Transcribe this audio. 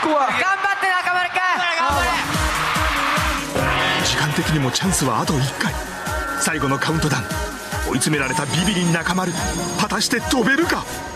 こは頑張って中丸君。 時間的にもチャンスはあと1回。最後のカウントダウン。追い詰められたビビリン中丸、果たして飛べるか。